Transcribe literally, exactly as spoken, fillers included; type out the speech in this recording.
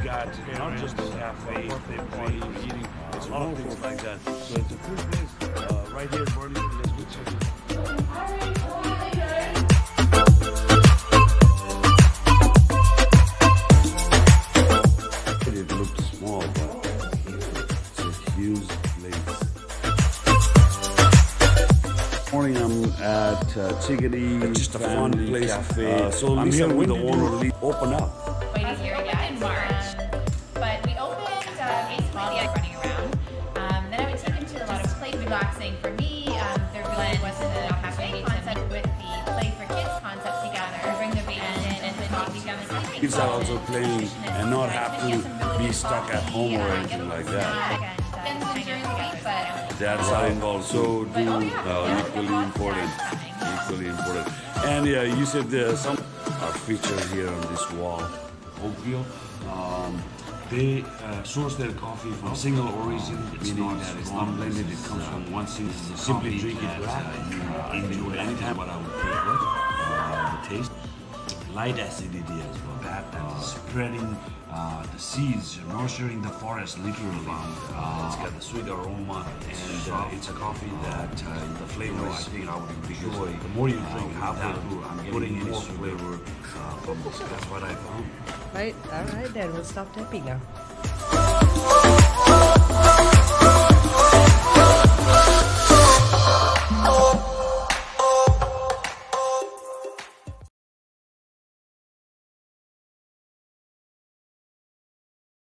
got not just a cafe, they party, eating, it's a lot of things like that. So it's a cool place uh, right here in Burlington. Let's go check it out. It looks small, but it's a huge place. Morning, I'm at uh, Chickadee. It's just a fun place. Cafe. Uh, so I'm here with the owner. Open up. Waiting here again in March, but we opened um, basically the running around. Um, then I would take him to a lot of play relaxing. For me, um, there really wasn't a cafe concept with the play for kids concept together. Bring the babies in and then walk down the sleeping. Kids are also playing and not have to be stuck at home or anything like that. That's how it also do uh, equally important. Equally important. And yeah, you said there's some are featured here on this wall. Oakville, um, they uh, source their coffee from single origin, meaning that it's not blended. It comes from one single. Simply drink it black. Uh, enjoy anytime. What I would prefer, uh, the taste, light acidity as well. That that is spreading uh, the seeds, nurturing the forest literally. Uh, it's got the sweet aroma, and uh, it's a coffee that uh, the flavor is, I think I would enjoy. The more you drink, uh, halfway through, I'm getting more flavor uh, from this. That's what I found. Right, all right then, we'll stop tapping now.